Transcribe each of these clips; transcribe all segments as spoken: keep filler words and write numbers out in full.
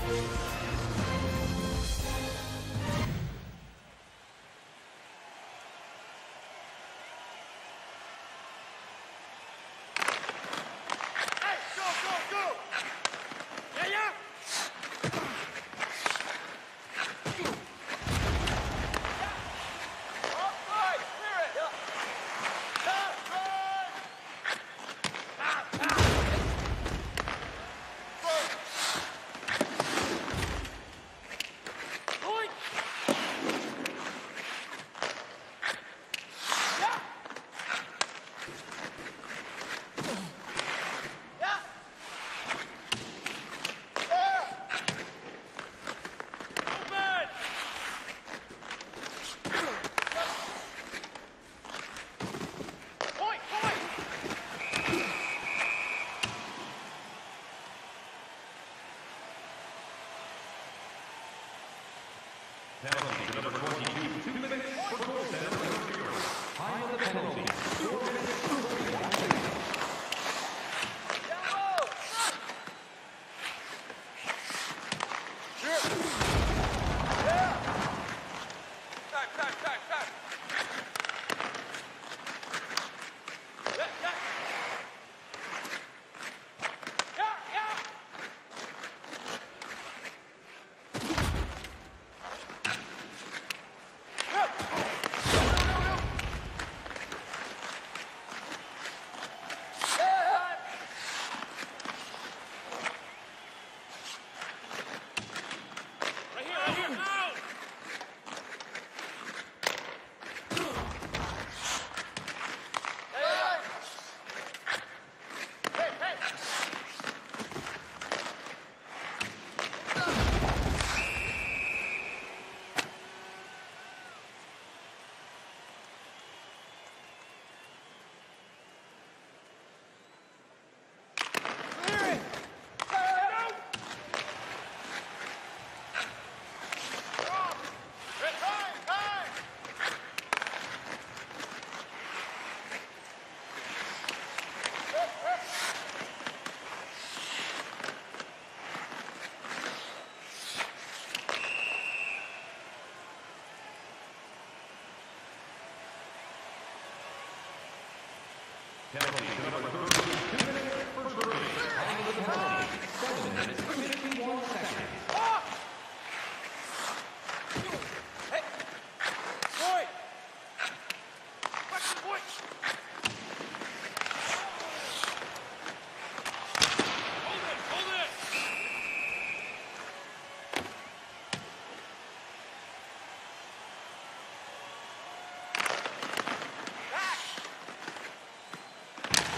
Penalty number twenty-two, two minutes for goal center. Time of the penalty, four minutes, one second. Time, time, time, time. Yeah, yeah. Yeah, yeah. Right here, right here. Out. Hey, hey. Clear it. Go. Wrong. Red time, time. Penalty number thirty, two minutes for Germany. Time of the penalty, seven minutes, fifty-one seconds. Hey. Boy. Watch the boy. Hold it, hold it. Back.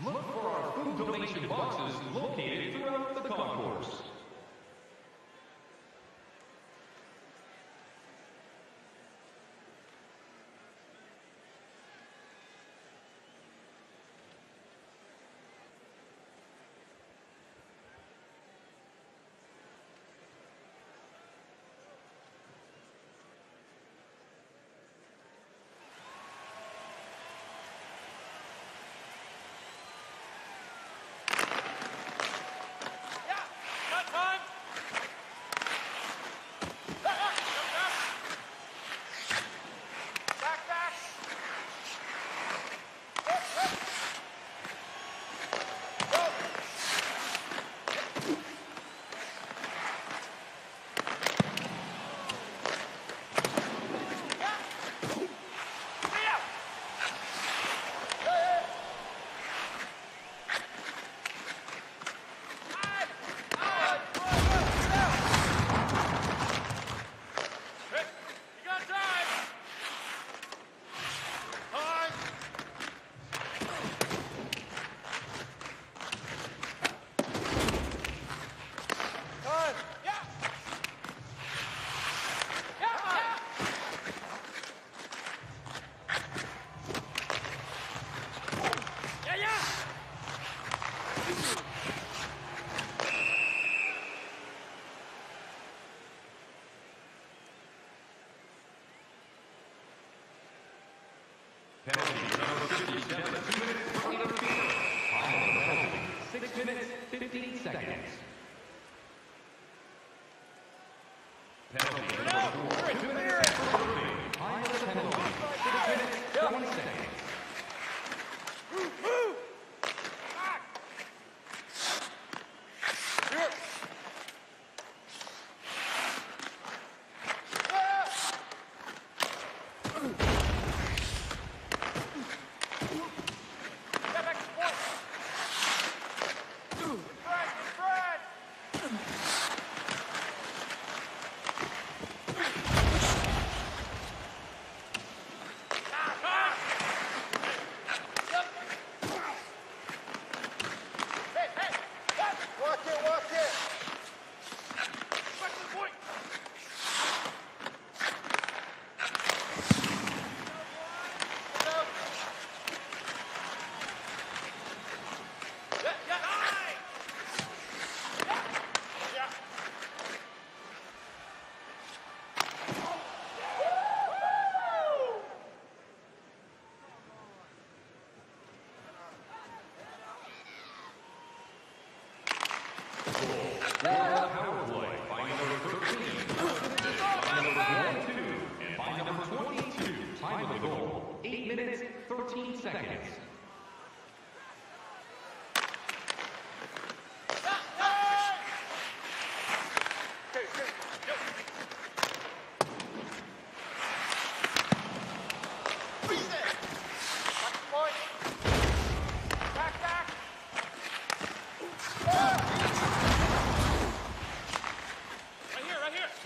Look for our food donation boxes located throughout the concourse. Yeah. Got time. Back, back. Back, back. Up, up. Go. Yeah. Stay out. Hey, hey. Hey, you got time. Time. Time. Yeah. Yeah. Yeah. Yeah, yeah. Penalty number fifty-seven, two minutes for interference. Time of the penalty, six minutes, fifteen seconds. Penalty number four, two minutes for grouping. Time of the penalty, six minutes, twenty seconds. Move, move. Back. Here. Ah. Get back to point. Good Fred, good Fred. Ah, yep. Hey, hey, hey. Watch it, watch it. Back to the point. Go. Yeah, yeah. Nine. Yeah. Yeah. Power play by number thirteen. By number twenty-two. And by number twenty-two. Time of the goal, eight minutes, thirteen seconds. Right here, right here.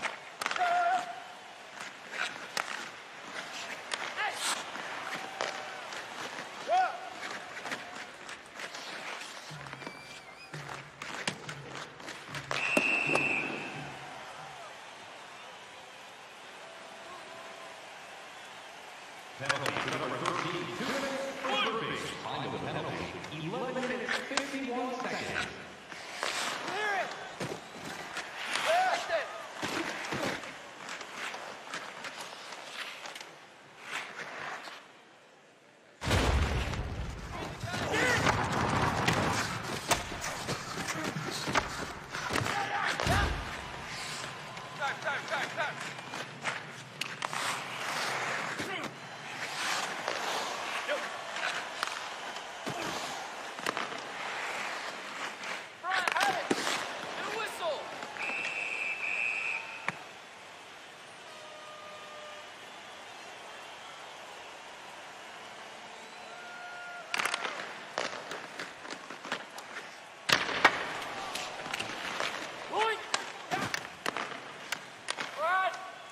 Penalty number thirteen, two minutes for grouping. Time of the penalty, eleven minutes, fifty-one seconds. Clear it. Blast it. Time, time, time, time. Yo. Brian, have it. And a whistle. Point. Yeah. Brad.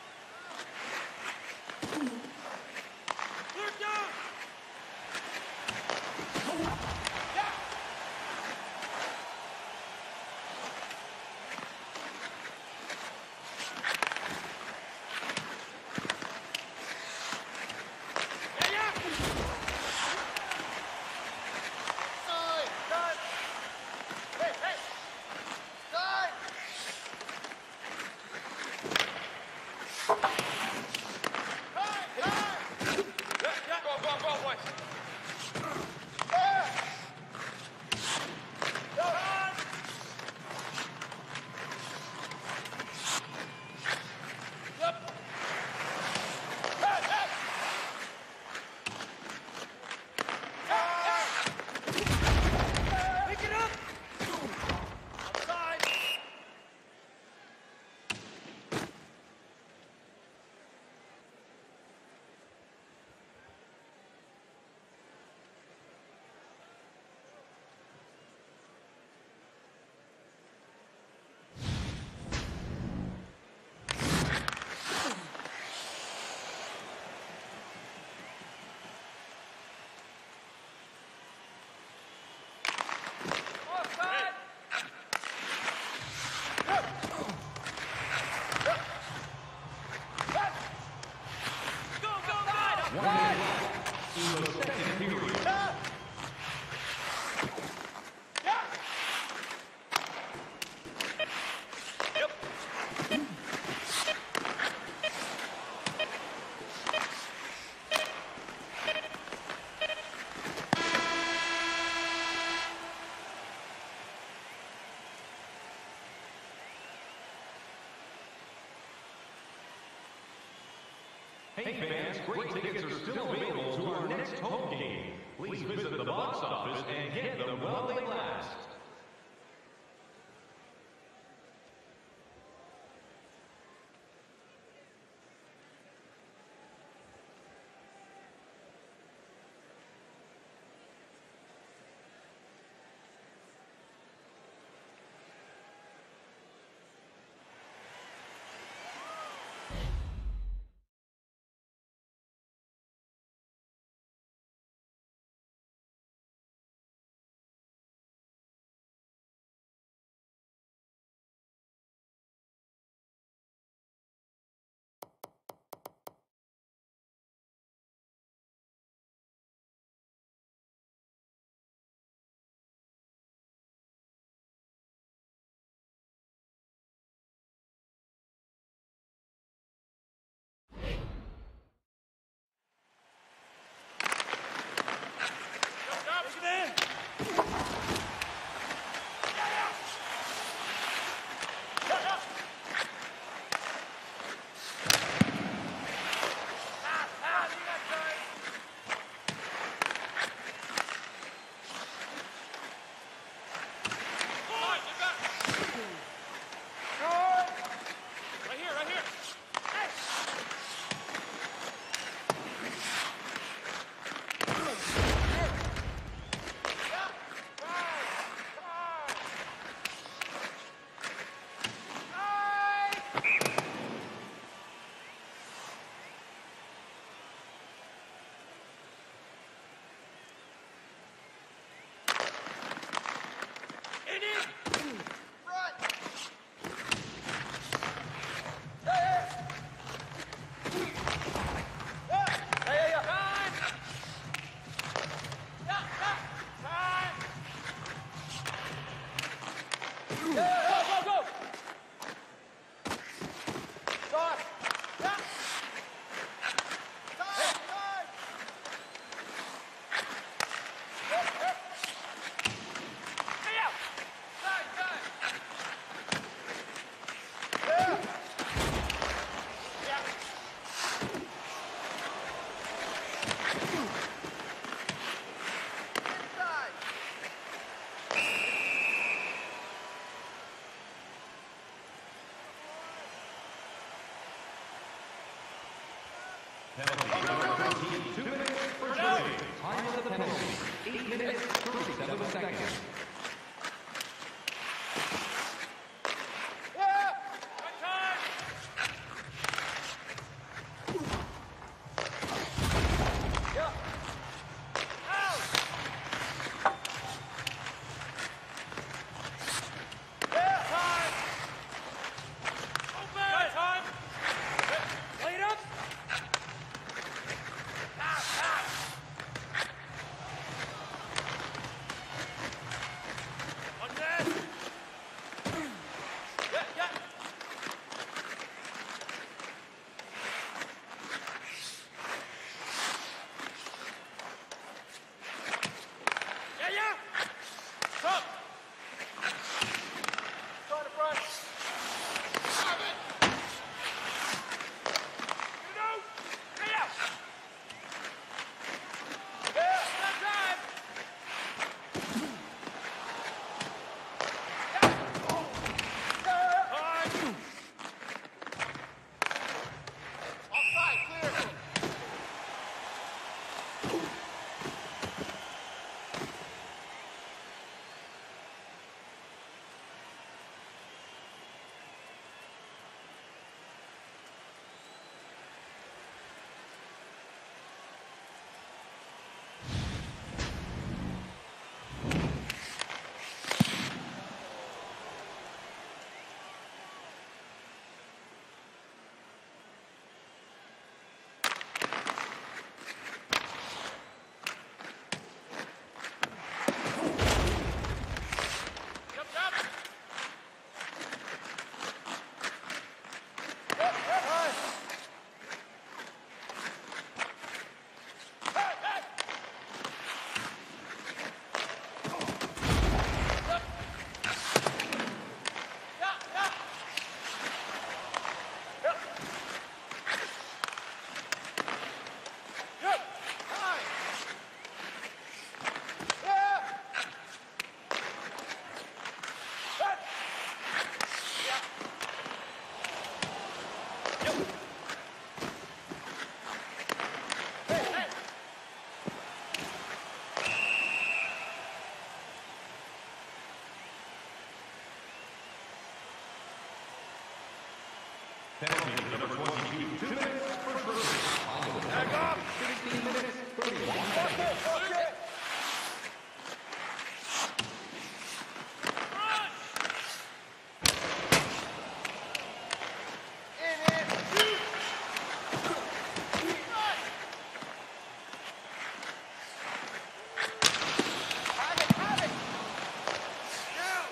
One minute left in the second period. Hey fans, great tickets are still available to our next home game. Please visit the box office and get them while they last. Penalty number thirteen, two minutes for Germany. Time of the penalty, eight minutes, thirty-seven seconds. Penalty to number twenty-two, two minutes for Burbank. Final of the Back penalty, up. sixteen minutes, thirty-one Watch seconds. it, watch it. In, in, shoot. Run. Have it, have it. Shoot.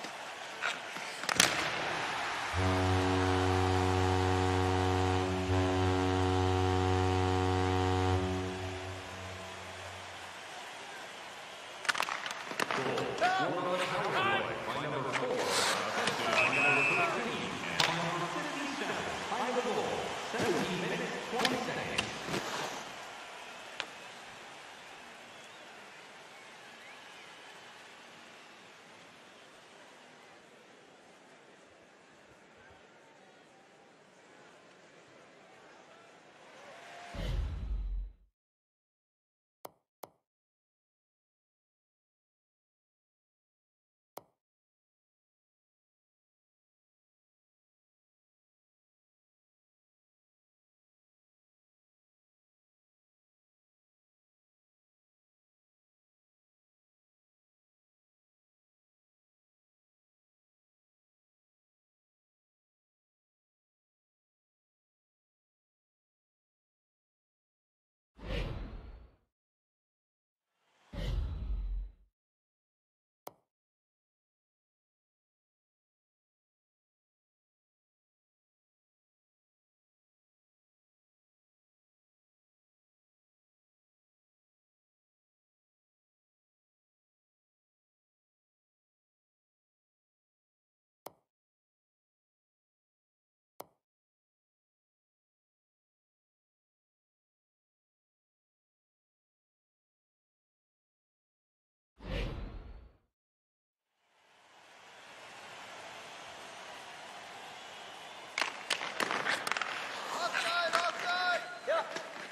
Offside, offside. Yeah.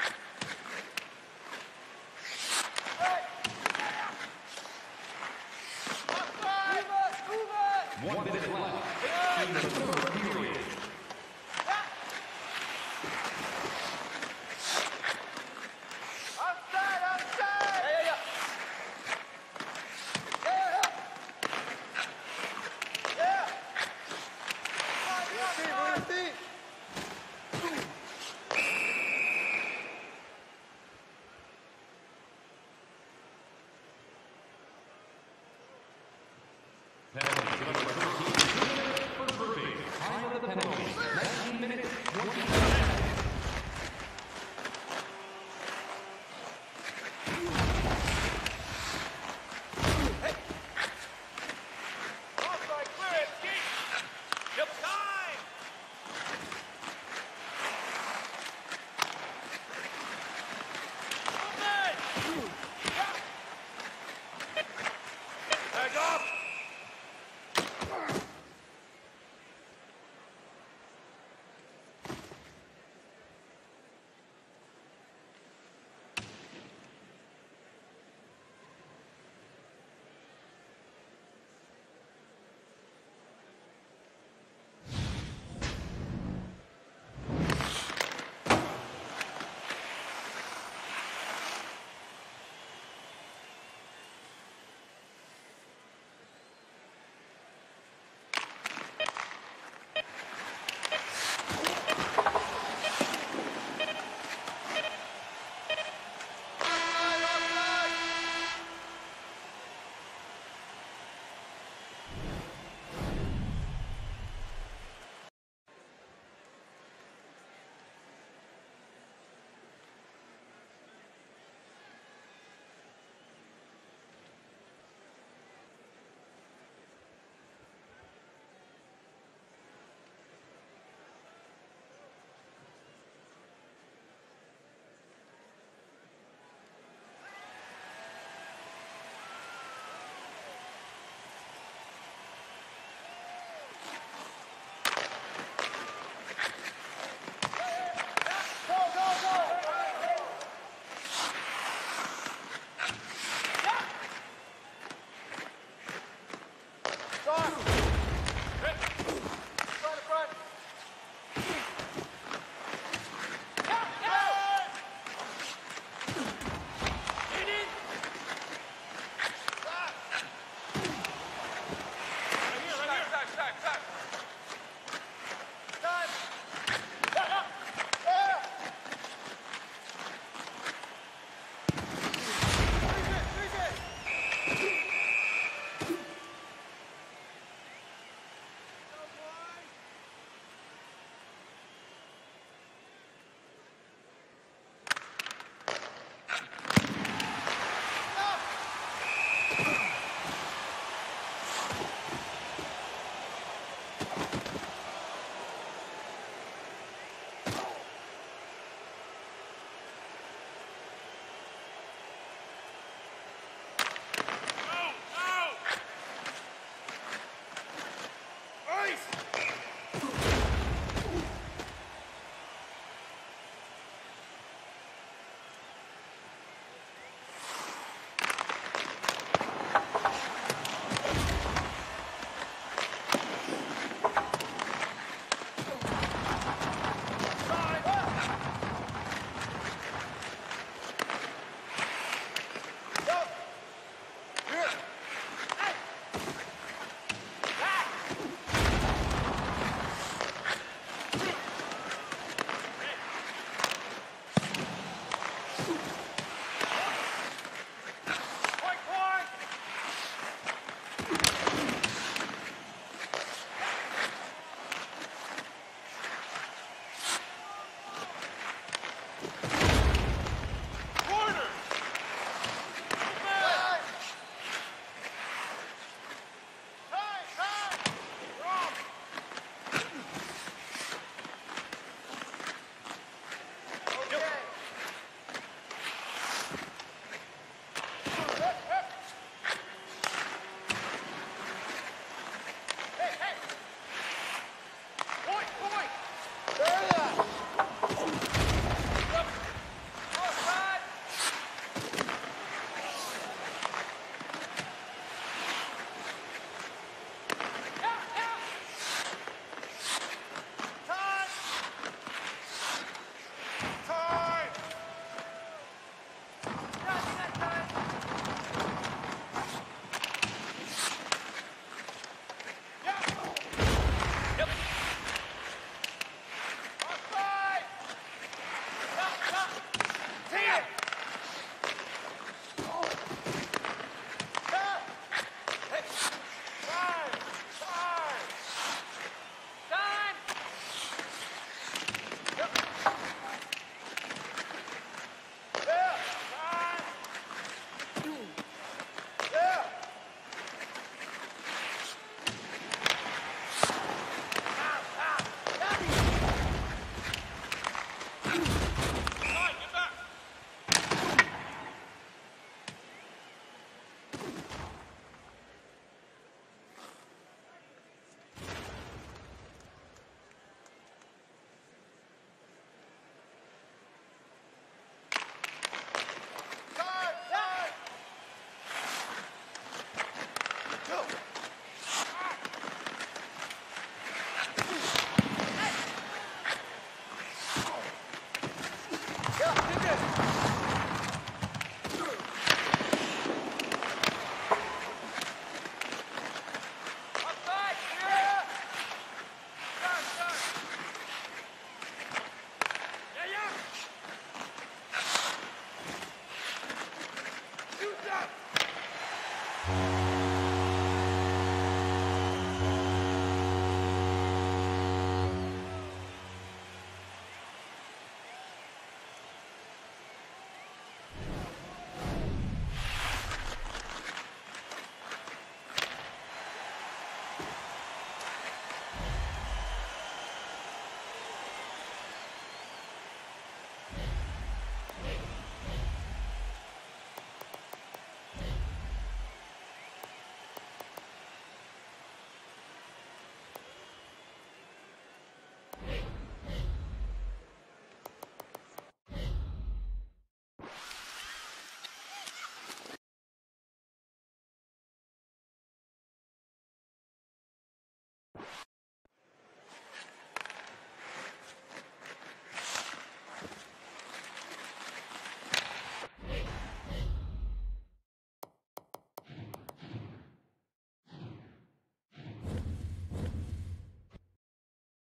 Hey. Offside. Move it, move it. One minute left in the third period. Offside, offside. Yeah, yeah, yeah. Yeah. Yeah. Come on, come on. Penalty to number thirteen, two minutes for Burbank. Time of the penalty, nineteen minutes, twenty seconds. Offside, clear it. Yep. Time.